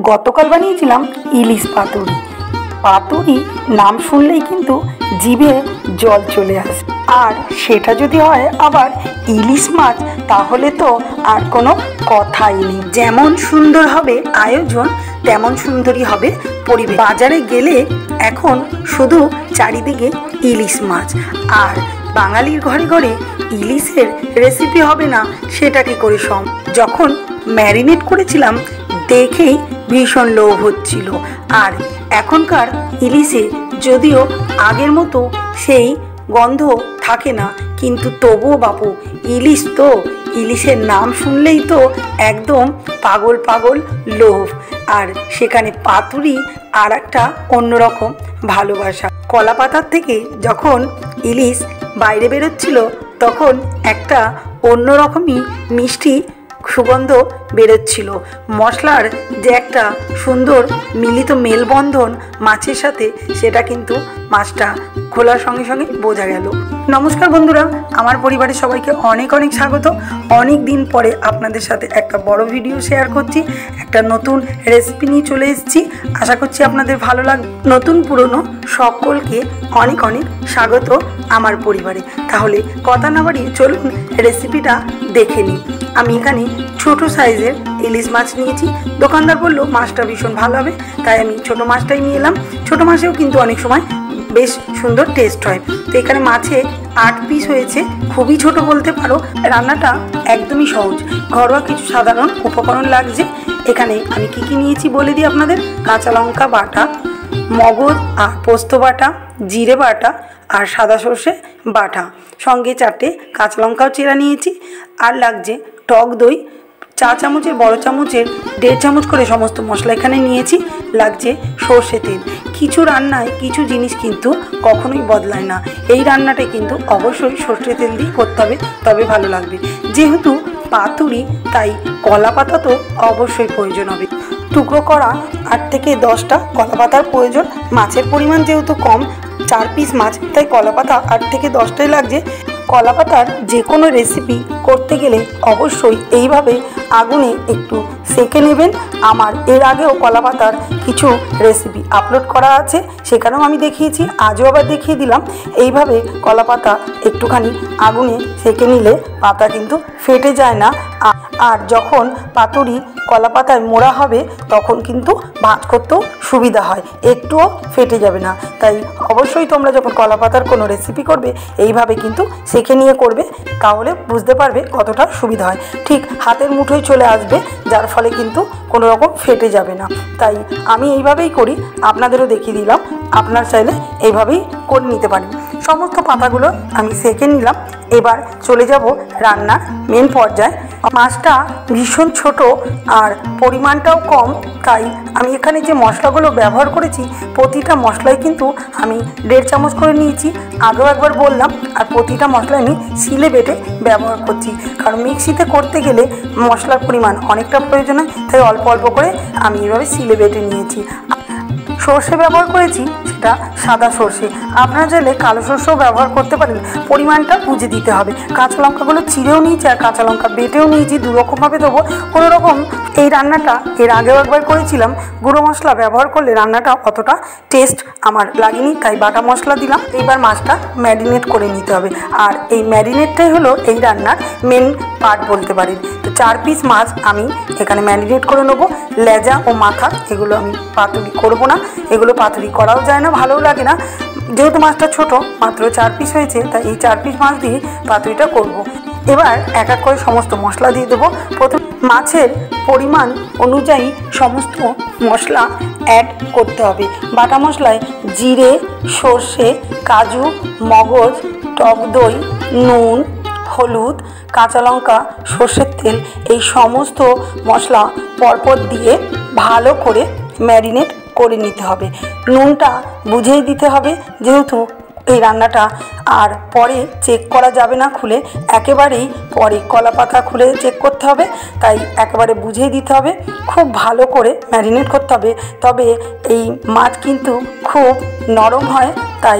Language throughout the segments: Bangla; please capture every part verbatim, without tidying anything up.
গতকাল বানিয়েছিলাম ইলিশ পাতুরি। পাতুরি নাম শুনলেই কিন্তু জিভে জল চলে আসে, আর সেটা যদি হয় আবার ইলিশ মাছ, তাহলে তো আর কোনো কথাই নেই। যেমন সুন্দর হবে আয়োজন, তেমন সুন্দরই হবে পরিবেশ। বাজারে গেলে এখন শুধু চারিদিকে ইলিশ মাছ, আর বাঙালির ঘরে ঘরে ইলিশের রেসিপি হবে না সেটা কি করে সম্ভব। যখন ম্যারিনেট করেছিলাম দেখেই ভীষণ লোভ হচ্ছিল। আর এখনকার ইলিশে যদিও আগের মতো সেই গন্ধ থাকে না, কিন্তু তবুও বাপু ইলিশ তো, ইলিশের নাম শুনলেই তো একদম পাগল পাগল লোভ। আর সেখানে পাতুরি আর একটা অন্যরকম ভালোবাসা। কলা পাতার থেকে যখন ইলিশ বাইরে বেরোচ্ছিল তখন একটা অন্যরকমই মিষ্টি সুগন্ধ বেরোচ্ছিল। মশলার যে একটা সুন্দর মিলিত মেলবন্ধন মাছের সাথে, সেটা কিন্তু মাছটা খোলার সঙ্গে সঙ্গে বোঝা গেল। নমস্কার বন্ধুরা, আমার পরিবারের সবাইকে অনেক অনেক স্বাগত। অনেক দিন পরে আপনাদের সাথে একটা বড় ভিডিও শেয়ার করছি, একটা নতুন রেসিপি নিয়ে চলে এসেছি। আশা করছি আপনাদের ভালো লাগবে। নতুন পুরনো সকলকে অনেক অনেক স্বাগত আমার পরিবারে। তাহলে কথা না বাড়িয়ে চলুন রেসিপিটা দেখে নিই। আমি এখানে ছোট সাইজের ইলিশ মাছ নিয়েছি। দোকানদার বলল মাছটা ভীষণ ভালো হবে, তাই আমি ছোট মাছটাই নিয়ে এলাম। ছোট মাছেও কিন্তু অনেক সময় বেশ সুন্দর টেস্ট হয়। তো এখানে মাছে আট পিস হয়েছে, খুবই ছোট বলতে পারো। রান্নাটা একদমই সহজ, ঘরোয়া কিছু সাধারণ উপকরণ লাগছে। এখানে আমি কি কি নিয়েছি বলে দিই আপনাদের। কাঁচা লঙ্কা বাটা, মগজ আর পোস্ত বাটা, জিরে বাটা আর সাদা সর্ষে বাটা, সঙ্গে চারটে কাঁচা লঙ্কাও চেরা নিয়েছি। আর লাগছে টক দই, চা চামচের বড় চামচের দেড় চামচ করে সমস্ত মশলা এখানে নিয়েছি। লাগছে সর্ষে তেল। কিছু রান্নায় কিছু জিনিস কিন্তু কখনোই বদলায় না, এই রান্নাটা কিন্তু অবশ্যই সর্ষে তেল দিয়ে করতে হবে, তবে ভালো লাগবে। যেহেতু পাতুরি তাই কলা পাতা তো অবশ্যই প্রয়োজন হবে। টুকরো করা আট থেকে দশটা কলা পাতার প্রয়োজন। মাছের পরিমাণ যেহেতু কম, চার পিস মাছ, তাই কলা পাতা আট থেকে দশটাই লাগছে। কলা পাতার যে কোনো রেসিপি করতে গেলে অবশ্যই এইভাবে আগুনে একটু সেঁকে নেবেন। আমার এর আগেও কলা পাতার কিছু রেসিপি আপলোড করা আছে, সেখানেও আমি দেখিয়েছি, আজও আবার দেখিয়ে দিলাম। এইভাবে কলা পাতা একটুখানি আগুনে সেঁকে নিলে পাতা কিন্তু ফেটে যায় না। আর যখন পাতুরি কলা পাতায় মোড়া হবে তখন কিন্তু ভাঁজ করতেও সুবিধা হয়, একটুও ফেটে যাবে না। তাই অবশ্যই তোমরা যখন কলা পাতার কোনো রেসিপি করবে এইভাবে কিন্তু সেঁকে নিয়ে করবে, তাহলে বুঝতে পারবে কতটা সুবিধা হয়। ঠিক হাতের মুঠোয় চলে আসবে, যার ফলে কিন্তু কোনো রকম ফেটে যাবে না। তাই আমি এইভাবেই করি, আপনাদেরও দেখিয়ে দিলাম। আপনার চাইলে এইভাবেই করে নিতে পারেন। সমস্ত পাতাগুলো আমি সেঁকে নিলাম। এবার চলে যাব রান্নার মেন পর্যায়ে। মাছটা ভীষণ ছোট আর পরিমাণটাও কম, তাই আমি এখানে যে মশলাগুলো ব্যবহার করেছি প্রতিটা মশলাই কিন্তু আমি দেড় চামচ করে নিয়েছি, আগেও একবার বললাম। আর প্রতিটা মশলা আমি শিলে বেটে ব্যবহার করছি, কারণ মিক্সিতে করতে গেলে মশলার পরিমাণ অনেকটা প্রয়োজন হয়, তাই অল্প অল্প করে আমি এভাবে শিলে বেটে নিয়েছি। সর্ষে ব্যবহার করেছি, সেটা সাদা সর্ষে, আপনারা চাইলে কালো সর্ষেও ব্যবহার করতে পারেন। পরিমাণটা বুঝে দিতে হবে। কাঁচা লঙ্কাগুলো চিড়েও নিয়েছি আর কাঁচা লঙ্কা বেটেও নিয়েছি, দুরকমভাবে দেবো। কোনো রকম এই রান্নাটা এর আগেও একবার করেছিলাম, গুঁড়ো মশলা ব্যবহার করলে রান্নাটা অতটা টেস্ট আমার লাগেনি, তাই বাটা মশলা দিলাম। এইবার মাছটা ম্যারিনেট করে নিতে হবে, আর এই ম্যারিনেটটাই হলো এই রান্নার মেন পার্ট বলতে পারেন। তো চার পিস মাছ আমি এখানে ম্যারিনেট করে নেবো। লেজা ও মাথা এগুলো আমি পাতুরি করবো না, এগুলো পাতুরি করাও যায় না, ভালোও লাগে না। যেহেতু মাছটা ছোট, মাত্র চার পিস হয়েছে, তাই এই চার পিস মাছ দিয়ে পাতুরিটা করব। এবার এক এক করে সমস্ত মশলা দিয়ে দেবো। প্রথম মাছের পরিমাণ অনুযায়ী সমস্ত মশলা অ্যাড করতে হবে। বাটা মশলায় জিরে, সর্ষে, কাজু, মগজ, টক দই, নুন, হলুদ, কাঁচা লঙ্কা, সর্ষের তেল, এই সমস্ত মশলা পরপর দিয়ে ভালো করে ম্যারিনেট করে নিতে হবে। নুনটা বুঝেই দিতে হবে, যেহেতু এই রান্নাটা আর পরে চেক করা যাবে না খুলে, একেবারেই পরে কলা পাতা খুলে চেক করতে হবে, তাই একেবারে বুঝেই দিতে হবে। খুব ভালো করে ম্যারিনেট করতে হবে, তবে এই মাছ কিন্তু খুব নরম হয়, তাই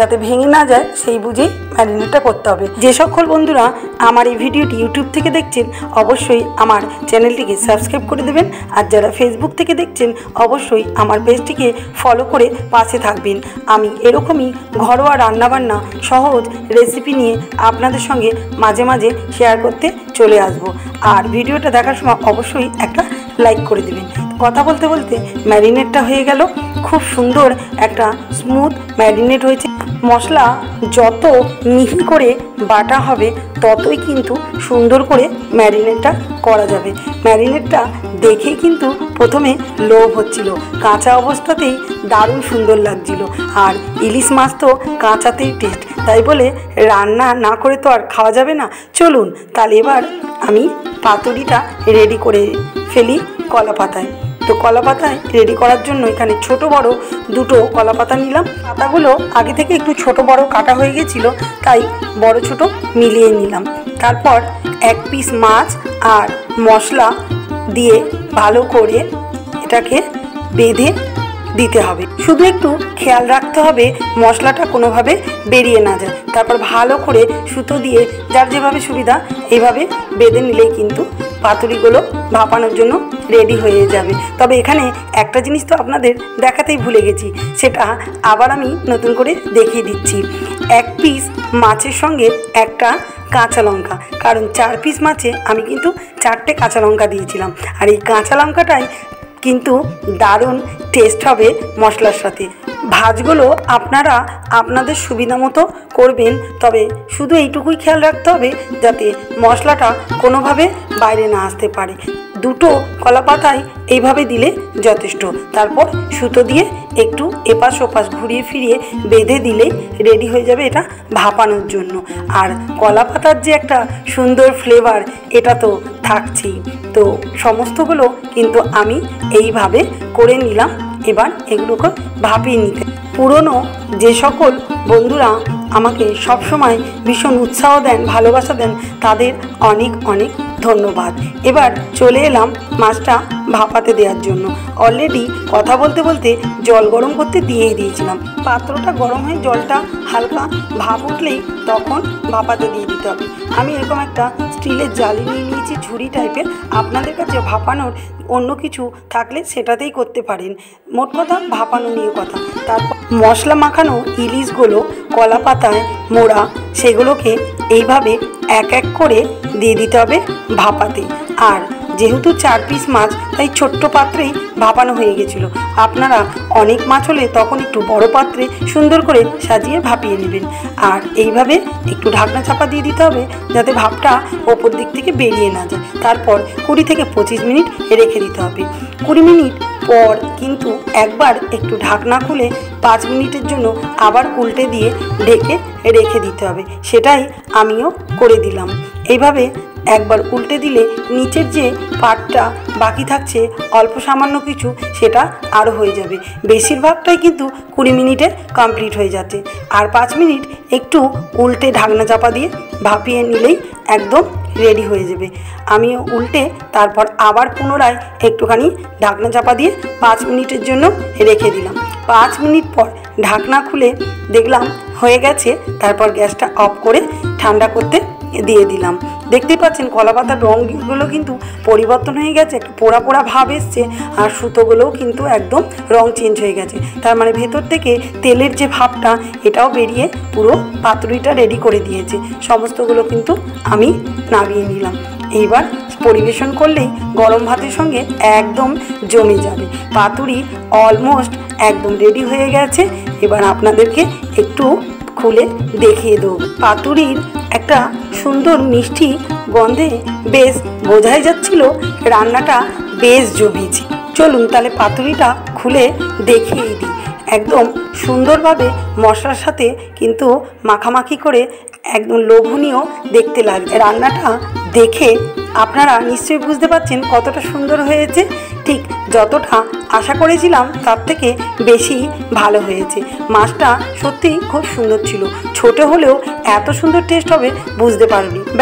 যাতে ভেঙে না যায় সেই বুঝেই ম্যারিনেটটা করতে হবে। যে সকল বন্ধুরা আমার এই ভিডিওটি ইউটিউব থেকে দেখছেন অবশ্যই আমার চ্যানেলটিকে সাবস্ক্রাইব করে দেবেন, আর যারা ফেসবুক থেকে দেখছেন অবশ্যই আমার পেজটিকে ফলো করে পাশে থাকবেন। আমি এরকমই ঘরোয়া রান্নাবান্না সহজ রেসিপি নিয়ে আপনাদের সঙ্গে মাঝে মাঝে শেয়ার করতে চলে আসব। আর ভিডিওটা দেখার সময় অবশ্যই একটা লাইক করে দেবেন। কথা বলতে বলতে ম্যারিনেটটা হয়ে গেল, খুব সুন্দর একটা স্মুথ ম্যারিনেট হয়েছে। মশলা যত মিহি করে বাটা হবে ততই কিন্তু সুন্দর করে ম্যারিনেটটা করা যাবে। ম্যারিনেটটা দেখে কিন্তু প্রথমে লোভ হচ্ছিল, কাঁচা অবস্থাতেই দারুণ সুন্দর লাগছিল। আর ইলিশ মাছ তো কাঁচাতেই টেস্ট, তাই বলে রান্না না করে তো আর খাওয়া যাবে না। চলুন তাহলে এবার আমি পাতুরিটা রেডি করে ফেলি কলা পাতায়। তো কলা পাতায় রেডি করার জন্য এখানে ছোট বড় দুটো কলা পাতা নিলাম। পাতাগুলো আগে থেকে একটু ছোট বড় কাটা হয়ে গেছিলো, তাই বড় ছোট মিলিয়ে নিলাম। তারপর এক পিস মাছ আর মশলা দিয়ে ভালো করে এটাকে বেঁধে দিতে হবে। শুধু একটু খেয়াল রাখতে হবে মশলাটা কোনোভাবে বেরিয়ে না যায়। তারপর ভালো করে সুতো দিয়ে যার যেভাবে সুবিধা এইভাবে বেঁধে নিলেই কিন্তু পাতুরিগুলো ভাপানোর জন্য রেডি হয়ে যাবে। তবে এখানে একটা জিনিস তো আপনাদের দেখাতেই ভুলে গেছি, সেটা আবার আমি নতুন করে দেখিয়ে দিচ্ছি। এক পিস মাছের সঙ্গে একটা কাঁচা লঙ্কা, কারণ চার পিস মাছে আমি কিন্তু চারটে কাঁচা লঙ্কা দিয়েছিলাম। আর এই কাঁচা লঙ্কাটাই কিন্তু দারুণ টেস্ট হবে মশলার সাথে। ভাজগুলো আপনারা আপনাদের সুবিধা মতো করবেন, তবে শুধু এইটুকুই খেয়াল রাখতে হবে যাতে মশলাটা কোনোভাবে বাইরে না আসতে পারে। দুটো কলা পাতায় এইভাবে দিলে যথেষ্ট। তারপর সুতো দিয়ে একটু এপাশ ওপাশ ঘুরিয়ে ফিরিয়ে বেঁধে দিলেই রেডি হয়ে যাবে এটা ভাপানোর জন্য। আর কলা পাতার যে একটা সুন্দর ফ্লেভার এটা তো থাকছেই। তো সমস্তগুলো কিন্তু আমি এইভাবে করে নিলাম। এবার এগুলোকে ভাপিয়ে নিতে। পুরনো যে সকল বন্ধুরা আমাকে সবসময় ভীষণ উৎসাহ দেন, ভালোবাসা দেন, তাদের অনেক অনেক ধন্যবাদ। এবার চলে এলাম মাছটা ভাপাতে দেওয়ার জন্য। অলরেডি কথা বলতে বলতে জল গরম করতে দিয়েই দিয়েছিলাম। পাত্রটা গরম হয়ে জলটা হালকা ভাপ উঠলেই তখন ভাপাতে দিয়ে দিতে হবে। আমি এরকম একটা স্টিলের জালি নিয়ে নিয়েছি, ঝুড়ি টাইপের। আপনাদের কাছে ভাপানোর অন্য কিছু থাকলে সেটাতেই করতে পারেন। মোট কথা ভাপানো নিয়ে কথা। তারপর মশলা মাখানো ইলিশগুলো কলা পাতায় মোড়া সেগুলোকে এইভাবে এক এক করে দিয়ে দিতে হবে ভাপাতে। আর যেহেতু চার পিস মাছ তাই ছোট্ট পাত্রেই ভাপানো হয়ে গেছিলো। আপনারা অনেক মাছ হলে তখন একটু বড় পাত্রে সুন্দর করে সাজিয়ে ভাপিয়ে নেবেন। আর এইভাবে একটু ঢাকনা চাপা দিয়ে দিতে হবে যাতে ভাপটা ওপর দিক থেকে বেরিয়ে না যায়। তারপর কুড়ি থেকে পঁচিশ মিনিট রেখে দিতে হবে। কুড়ি মিনিট পর কিন্তু একবার একটু ঢাকনা খুলে পাঁচ মিনিটের জন্য আবার উল্টে দিয়ে ঢেকে রেখে দিতে হবে। সেটাই আমিও করে দিলাম। এইভাবে একবার উল্টে দিলে নিচের যে পাটটা বাকি থাকছে অল্প সামান্য কিছু, সেটা আরও হয়ে যাবে। বেশিরভাগটাই কিন্তু কুড়ি মিনিটে কমপ্লিট হয়ে যাচ্ছে। আর পাঁচ মিনিট একটু উল্টে ঢাকনা চাপা দিয়ে ভাপিয়ে নিলেই একদম রেডি হয়ে যাবে। আমিও উল্টে তারপর আবার পুনরায় একটুখানি ঢাকনা চাপা দিয়ে পাঁচ মিনিটের জন্য রেখে দিলাম। পাঁচ মিনিট পর ঢাকনা খুলে দেখলাম হয়ে গেছে। তারপর গ্যাসটা অফ করে ঠান্ডা করতে দিয়ে দিলাম। দেখতেই পাচ্ছেন কলা পাতার রঙগুলো কিন্তু পরিবর্তন হয়ে গেছে, একটু পোড়া পোড়া ভাব এসছে। আর সুতোগুলোও কিন্তু একদম রং চেঞ্জ হয়ে গেছে। তার মানে ভেতর থেকে তেলের যে ভাবটা এটাও বেরিয়ে পুরো পাতুরিটা রেডি করে দিয়েছে। সমস্তগুলো কিন্তু আমি নামিয়ে নিলাম। এইবার পরিবেশন করলেই গরম ভাতের সঙ্গে একদম জমে যাবে। পাতুরি অলমোস্ট একদম রেডি হয়ে গেছে। এবার আপনাদেরকে একটু খুলে দেখিয়ে দেবো। পাতুরির একটা সুন্দর মিষ্টি গন্ধে বেশ বোঝাই যাচ্ছিল রান্নাটা বেশ জমেছে। চলুন তাহলে পাতুরিটা খুলে দেখিয়ে দিই। একদম সুন্দরভাবে মশলার সাথে কিন্তু মাখামাখি করে একদম লোভনীয় দেখতে লাগছে। রান্নাটা দেখে আপনারা নিশ্চয়ই বুঝতে পারছেন কতটা সুন্দর হয়েছে। ঠিক যতটা আশা করেছিলাম তার থেকে বেশি ভালো হয়েছে। মাছটা সত্যিই খুব সুন্দর ছিল। ছোট হলেও এত সুন্দর টেস্ট হবে বুঝতে পারিনি। ব্যাস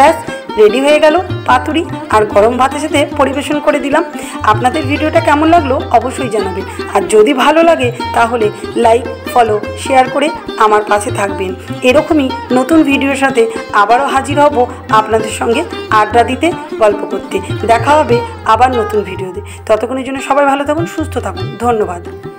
রেডি হয়ে গেল পাতুরি, আর গরম ভাতের সাথে পরিবেশন করে দিলাম। আপনাদের ভিডিওটা কেমন লাগলো অবশ্যই জানাবেন, আর যদি ভালো লাগে তাহলে লাইক, ফলো, শেয়ার করে আমার পাশে থাকবেন। এরকমই নতুন ভিডিওর সাথে আবারও হাজির হব আপনাদের সঙ্গে আড্ডা দিতে, গল্প করতে। দেখা হবে আবার নতুন ভিডিওতে। ততক্ষণের জন্য সবাই ভালো থাকুন, সুস্থ থাকুন। ধন্যবাদ।